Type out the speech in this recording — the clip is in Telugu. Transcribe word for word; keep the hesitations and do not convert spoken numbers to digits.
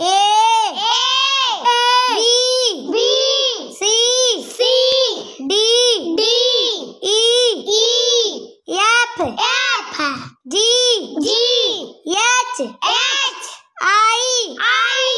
B B C C D D E E F F G G H H I I